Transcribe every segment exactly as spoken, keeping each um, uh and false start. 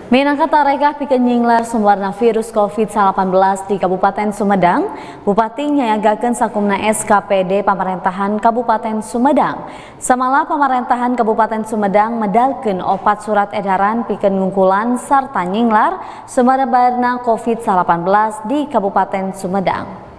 Minangka tarekah pikeun nyinglar sumberna virus COVID delapan belas di Kabupaten Sumedang, Bupati nyayagakeun sakumna S K P D Pamerintahan Kabupaten Sumedang. Samala Pamerintahan Kabupaten Sumedang medalkeun opat surat edaran pikeun ngungkulan sarta nyinglar sumberna COVID delapan belas di Kabupaten Sumedang.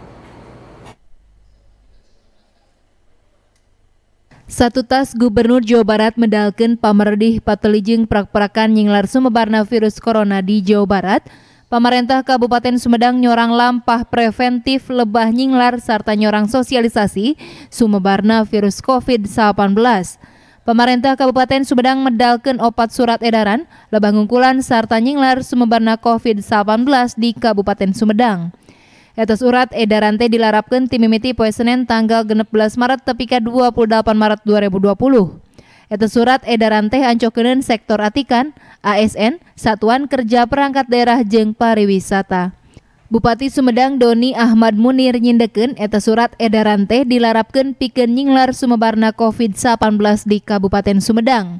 Satu tas Gubernur Jawa Barat medalkeun pamerdi patelijeng prak-prakan nyinglar sumebarna virus corona di Jawa Barat. Pemerintah Kabupaten Sumedang nyorang lampah preventif lebah nyinglar sarta nyorang sosialisasi sumebarna virus COVID delapan belas. Pemerintah Kabupaten Sumedang medalkeun opat surat edaran lebah ngungkulan sarta nyinglar sumebarna COVID delapan belas di Kabupaten Sumedang. Eta surat edaran teh dilarapkeun ti mimiti poe Senin tanggal genep belas Maret tepi ka dua puluh delapan Maret dua ribu dua puluh. Eta surat edaran teh ancokeun sektor atikan, A S N, Satuan Kerja Perangkat Daerah jeung Pariwisata. Bupati Sumedang Doni Ahmad Munir nyindekeun eta surat edaran teh dilarapkeun pikeun nyinglar sumebarna COVID delapan belas di Kabupaten Sumedang.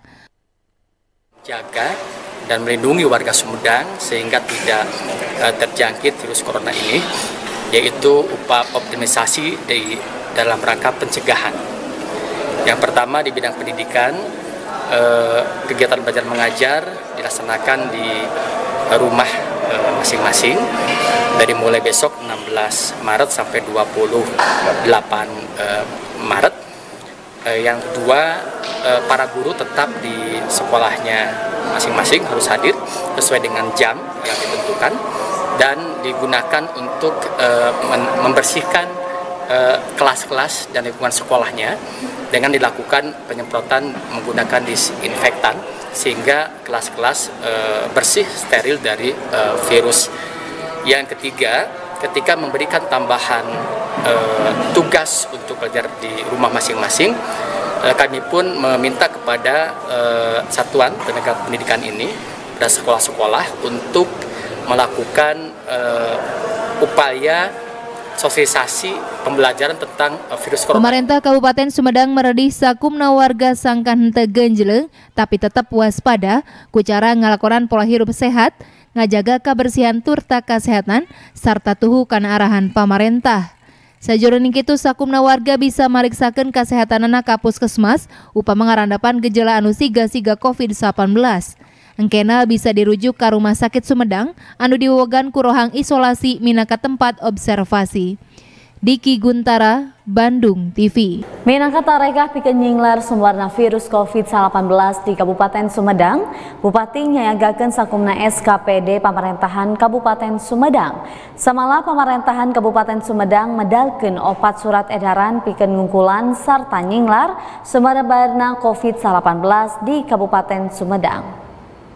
Jaga dan melindungi warga Sumedang sehingga tidak uh, terjangkit virus corona ini, yaitu upaya optimisasi di dalam rangka pencegahan. Yang pertama di bidang pendidikan, eh, kegiatan belajar mengajar dilaksanakan di rumah masing-masing eh, dari mulai besok enam belas Maret sampai dua puluh delapan eh, Maret. Eh, yang kedua, eh, para guru tetap di sekolahnya masing-masing harus hadir sesuai dengan jam yang ditentukan dan digunakan untuk uh, membersihkan kelas-kelas uh, dan lingkungan sekolahnya dengan dilakukan penyemprotan menggunakan disinfektan sehingga kelas-kelas uh, bersih, steril dari uh, virus. Yang ketiga, ketika memberikan tambahan uh, tugas untuk belajar di rumah masing-masing, uh, kami pun meminta kepada uh, satuan tenaga pendidikan ini pada sekolah-sekolah untuk melakukan uh, upaya sosialisasi pembelajaran tentang uh, virus corona. Pemerintah Kabupaten Sumedang meredih sakumna warga sangkan henteu genjleung tapi tetap waspada ku cara ngalakonan pola hirup sehat, ngajaga kebersihan turta kesehatan sarta tuhu kana arahan pamarentah. Sajroning kitu sakumna warga bisa mariksakeun kasehatanana ka puskesmas upama ngarandapan gejala anu siga-siga COVID delapan belas. Engkena bisa dirujuk ke Rumah Sakit Sumedang anu diwewegan ku rohang isolasi minangka tempat observasi. Diki Guntara, Bandung T V. Minangka tarekah pikeun nyinglar sumberna virus COVID delapan belas di Kabupaten Sumedang, Bupati nyayagakeun sakumna S K P D Pamerintahan Kabupaten Sumedang. Samala Pamerintahan Kabupaten Sumedang medalkeun opat surat edaran pikeun ngungkulan sarta nyinglar sumberna COVID delapan belas di Kabupaten Sumedang.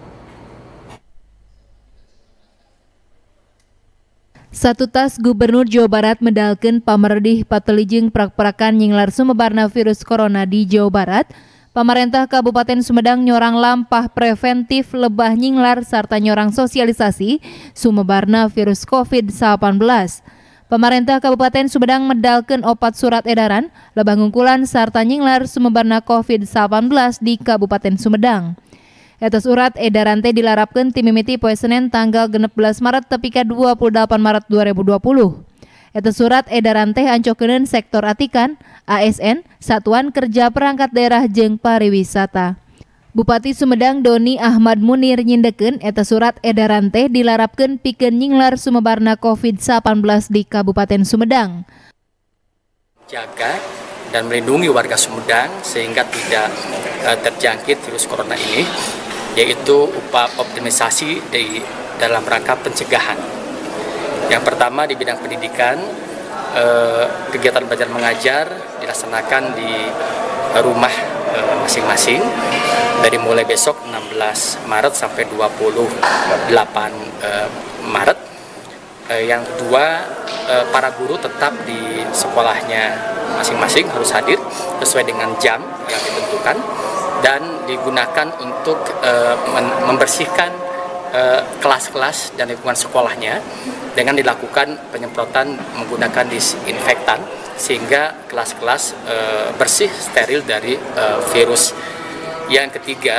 Satu tas Gubernur Jawa Barat medalkeun pamerdi patelijeng prak-prakan nyinglar sumebarna virus corona di Jawa Barat. Pemerintah Kabupaten Sumedang nyorang lampah preventif lebah nyinglar sarta nyorang sosialisasi sumebarna virus COVID delapan belas. Pemerintah Kabupaten Sumedang medalkeun opat surat edaran lebah ngungkulan sarta nyinglar sumebarna COVID delapan belas di Kabupaten Sumedang. Eta surat edaran teh dilarapkeun ti mimiti poe Senin tanggal genep belas Maret tepi ka dua puluh delapan Maret dua ribu dua puluh. Eta surat edaran teh ancokeun sektor atikan, A S N, Satuan Kerja Perangkat Daerah jeung Pariwisata. Bupati Sumedang Doni Ahmad Munir nyindekeun eta surat edaran teh dilarapkeun pikeun nyinglar sumebarna COVID delapan belas di Kabupaten Sumedang. Jaga dan melindungi warga Sumedang sehingga tidak uh, terjangkit virus corona ini, yaitu upaya optimisasi di dalam rangka pencegahan. Yang pertama di bidang pendidikan, eh, kegiatan belajar mengajar dilaksanakan di rumah masing-masing eh, dari mulai besok enam belas Maret sampai dua puluh delapan eh, Maret. Eh, yang kedua, eh, para guru tetap di sekolahnya masing-masing harus hadir sesuai dengan jam yang ditentukan dan digunakan untuk uh, membersihkan kelas-kelas uh, dan lingkungan sekolahnya dengan dilakukan penyemprotan menggunakan disinfektan sehingga kelas-kelas uh, bersih, steril dari uh, virus. Yang ketiga,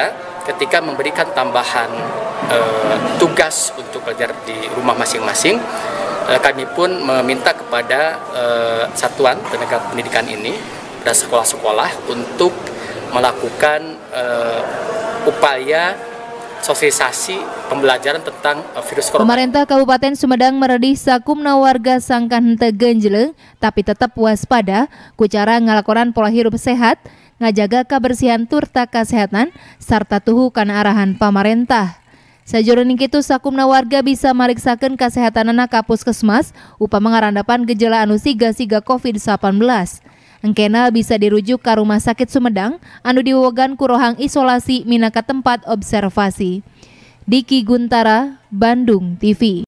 ketika memberikan tambahan eh, tugas untuk belajar di rumah masing-masing, eh, kami pun meminta kepada eh, satuan tenaga pendidikan ini dan sekolah-sekolah untuk melakukan uh, upaya sosialisasi pembelajaran tentang uh, virus corona. Pemerintah Kabupaten Sumedang meredih sakumna warga sangkan henteu genjleung tapi tetap waspada ku cara ngalakonan pola hirup sehat, ngajaga kebersihan turta kesehatan serta tuhu kana arahan pamarentah. Sajroning kitu sakumna warga bisa mariksakeun kasehatanana ka puskesmas upama ngarandapan gejala anu siga-siga covid delapan belas. Engkena bisa dirujuk ke Rumah Sakit Sumedang anu diwewegan ku rohang isolasi minangka tempat observasi. Diki Guntara, Bandung T V.